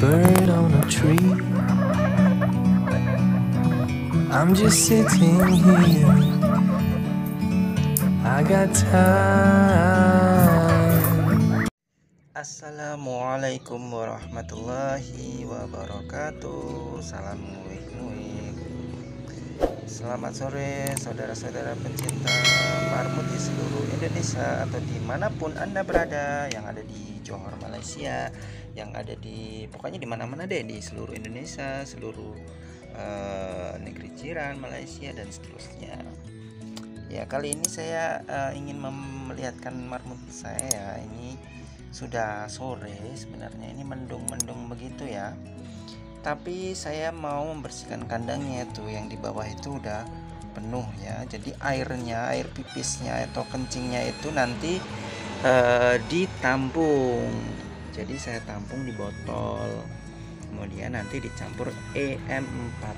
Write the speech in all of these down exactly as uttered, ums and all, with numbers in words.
bird on a tree. I'm just sitting here. I got time. Assalamualaikum warahmatullahi wabarakatuh. Salam muik-muik. Selamat sore saudara-saudara pencinta marmut di seluruh Indonesia atau dimanapun Anda berada, yang ada di Johor Malaysia, yang ada di pokoknya di mana-mana deh di seluruh Indonesia, seluruh uh, negeri jiran Malaysia dan seterusnya. Ya, kali ini saya uh, ingin melihatkan marmut saya. Ini sudah sore sebenarnya, ini mendung-mendung begitu ya. Tapi saya mau membersihkan kandangnya tuh, yang di bawah itu udah penuh ya. Jadi airnya, air pipisnya atau kencingnya itu nanti uh, ditampung. Jadi saya tampung di botol. Kemudian nanti dicampur E M empat.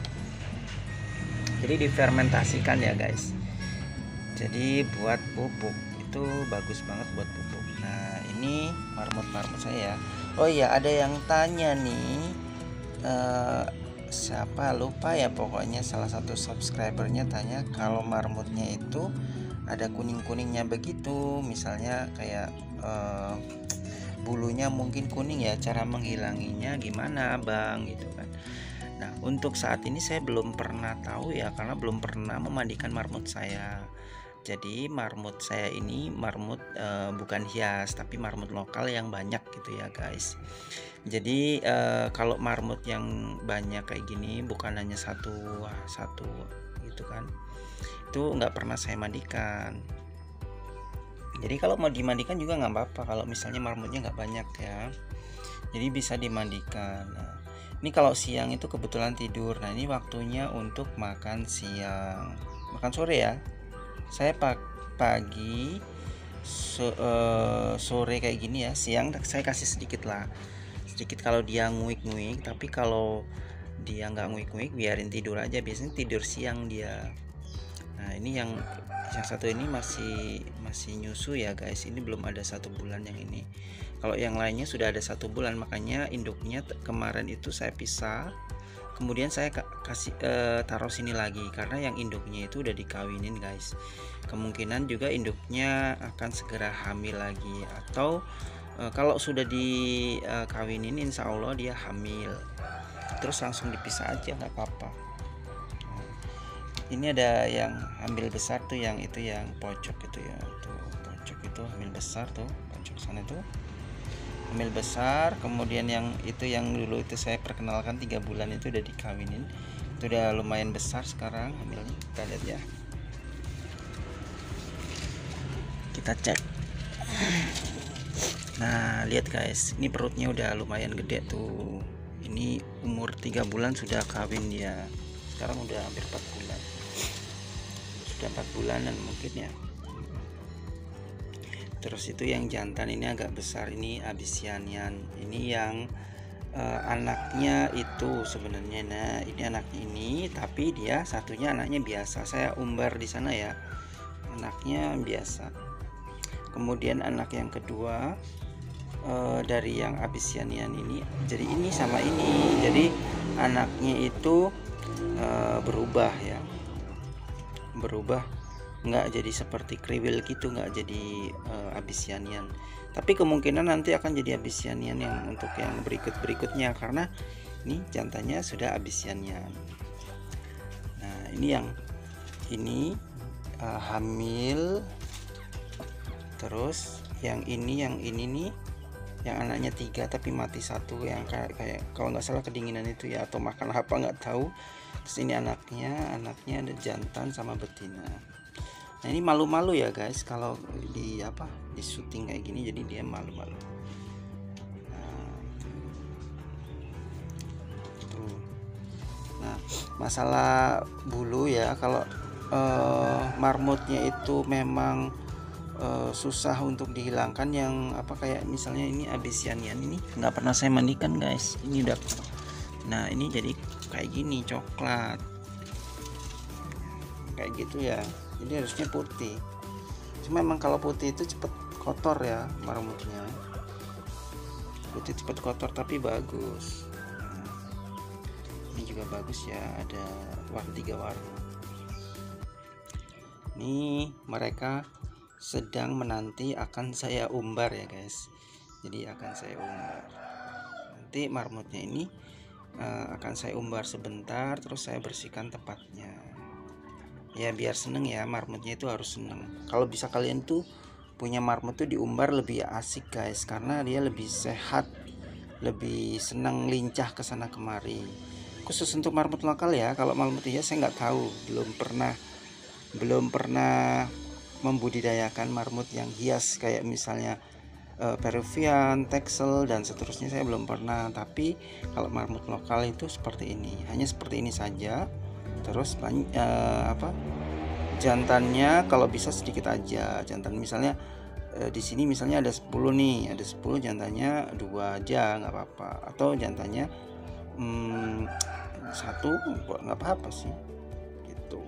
Jadi difermentasikan ya guys. Jadi buat pupuk itu bagus banget buat pupuk. Nah, ini marmut-marmut saya. Oh iya, ada yang tanya nih. Uh, siapa lupa ya, pokoknya salah satu subscribernya tanya kalau marmutnya itu ada kuning-kuningnya begitu, misalnya kayak uh, bulunya mungkin kuning ya, cara menghilanginya gimana bang gitu kan. Nah, untuk saat ini saya belum pernah tahu ya, karena belum pernah memandikan marmut saya. Jadi marmut saya ini marmut uh, bukan hias, tapi marmut lokal yang banyak gitu ya guys. Jadi uh, kalau marmut yang banyak kayak gini, bukan hanya satu satu gitu kan, itu nggak pernah saya mandikan. Jadi kalau mau dimandikan juga nggak apa-apa kalau misalnya marmutnya nggak banyak ya. Jadi bisa dimandikan. Nah, ini kalau siang itu kebetulan tidur. Nah, ini waktunya untuk makan siang, makan sore ya. Saya pagi so, uh, sore kayak gini ya. Siang saya kasih sedikit lah, sedikit kalau dia nguik-nguik. Tapi kalau dia nggak nguik-nguik, biarin tidur aja, biasanya tidur siang dia. Nah, ini yang yang satu ini masih masih nyusu ya guys. Ini belum ada satu bulan yang ini. Kalau yang lainnya sudah ada satu bulan, makanya induknya kemarin itu saya pisah. Kemudian saya kasih eh, taruh sini lagi karena yang induknya itu udah dikawinin guys. Kemungkinan juga induknya akan segera hamil lagi, atau eh, kalau sudah dikawinin insya Allah dia hamil, terus langsung dipisah aja nggak apa-apa. Nah, ini ada yang hamil besar tuh, yang itu yang pojok itu ya, tuh pojok itu hamil besar tuh, pojok sana tuh hamil besar. Kemudian yang itu yang dulu itu saya perkenalkan tiga bulan itu udah dikawinin, itu udah lumayan besar sekarang hamilnya. Kita lihat ya, kita cek. Nah, lihat guys, ini perutnya udah lumayan gede tuh. Ini umur tiga bulan sudah kawin dia. Sekarang udah hampir empat bulan, sudah empat bulanan mungkin ya. Terus itu yang jantan ini agak besar, ini Abyssinian. Ini yang uh, anaknya itu sebenarnya. Nah, ini anaknya ini, tapi dia satunya anaknya biasa. Saya umbar di sana ya, anaknya biasa. Kemudian anak yang kedua uh, dari yang Abyssinian ini. Jadi ini sama ini. Jadi anaknya itu uh, berubah ya, berubah. Nggak jadi seperti kriwil gitu, nggak jadi uh, Abyssinian. Tapi kemungkinan nanti akan jadi Abyssinian yang untuk yang berikut-berikutnya, karena ini jantannya sudah Abyssinian. Nah, ini yang ini uh, hamil. Terus yang ini yang ini nih, yang anaknya tiga tapi mati satu, yang kayak kayak kalau nggak salah kedinginan itu ya, atau makan apa nggak tahu. Terus ini anaknya, anaknya ada jantan sama betina. Nah, ini malu-malu ya guys kalau di apa di syuting kayak gini, jadi dia malu-malu. Nah, tuh. Nah, masalah bulu ya, kalau uh, marmutnya itu memang uh, susah untuk dihilangkan, yang apa kayak misalnya ini Abyssinian ini nggak pernah saya mandikan guys. Ini udah, nah ini jadi kayak gini coklat kayak gitu ya. Jadi harusnya putih. Cuma memang kalau putih itu cepet kotor ya marmutnya. Putih cepet kotor tapi bagus. Ini juga bagus ya, ada warna tiga warna. Ini mereka sedang menanti akan saya umbar ya guys. Jadi akan saya umbar. Nanti marmutnya ini uh, akan saya umbar sebentar, terus saya bersihkan tempatnya. Ya biar seneng ya, marmutnya itu harus seneng. Kalau bisa kalian tuh punya marmut tuh diumbar lebih asik guys, karena dia lebih sehat, lebih senang lincah ke sana kemari. Khusus untuk marmut lokal ya. Kalau marmut hias saya nggak tahu, belum pernah belum pernah membudidayakan marmut yang hias kayak misalnya uh, Peruvian, Texel dan seterusnya, saya belum pernah. Tapi kalau marmut lokal itu seperti ini, hanya seperti ini saja. Terus uh, apa jantannya kalau bisa sedikit aja jantan, misalnya uh, di sini misalnya ada sepuluh nih, ada sepuluh, jantannya dua aja nggak apa-apa, atau jantannya hmm, satu nggak apa-apa sih gitu.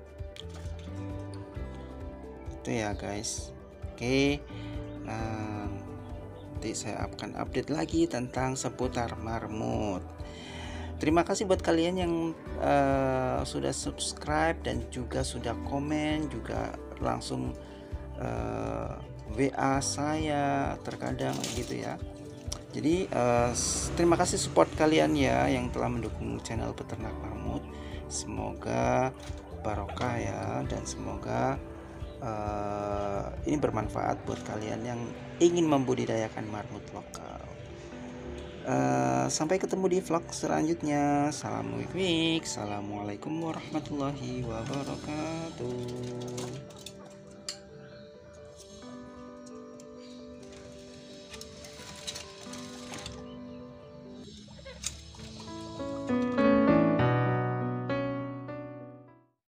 Itu ya guys. Oke, nah nanti saya akan update lagi tentang seputar marmut. Terima kasih buat kalian yang uh, sudah subscribe dan juga sudah komen, juga langsung uh, W A saya terkadang gitu ya. Jadi uh, terima kasih support kalian ya yang telah mendukung channel Peternak Marmut. Semoga barokah ya, dan semoga uh, ini bermanfaat buat kalian yang ingin membudidayakan marmut lokal. Uh, sampai ketemu di vlog selanjutnya. Salam wik wik. Assalamualaikum warahmatullahi wabarakatuh.